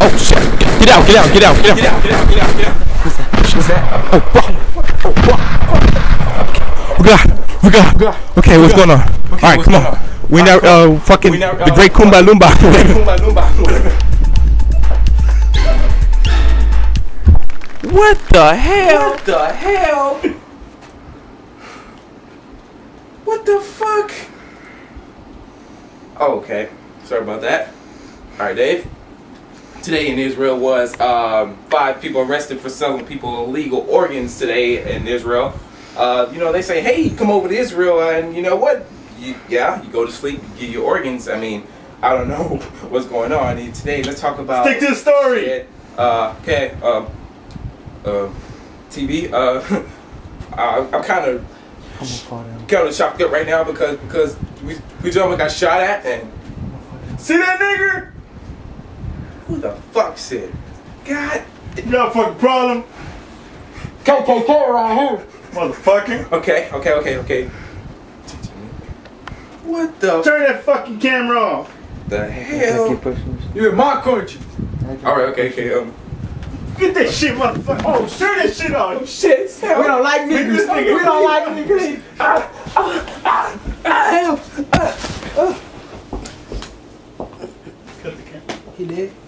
Oh shit! Get out! Get out! Get out! Get out! Get out! Get out! Get out! Get out! What's that? Oh fuck! Oh fuck! We got. Okay, what's going on? All right, come on. We now fucking the Great Kumba Lumba. What the hell? What the hell? What the fuck? Oh, okay. Sorry about that. Alright, Dave. Today in Israel was 5 people arrested for selling people illegal organs today in Israel. You know, they say, hey, come over to Israel, and you know what? You go to sleep, you get your organs. I mean, I don't know what's going on. And today, let's talk about... Stick to the story! Okay, TV, I'm kind of shocked up right now because we gentlemen got shot at, and see that nigger? who the fuck said? God, you got a fucking problem? KKK around here, motherfucker. Okay. What the? Turn that fucking camera off. The hell? You're in my country. All right, okay. Get that shit, motherfucker. Oh, turn that shit off. Oh shit! We don't like niggas. We don't like niggas. Cut the camera. He did.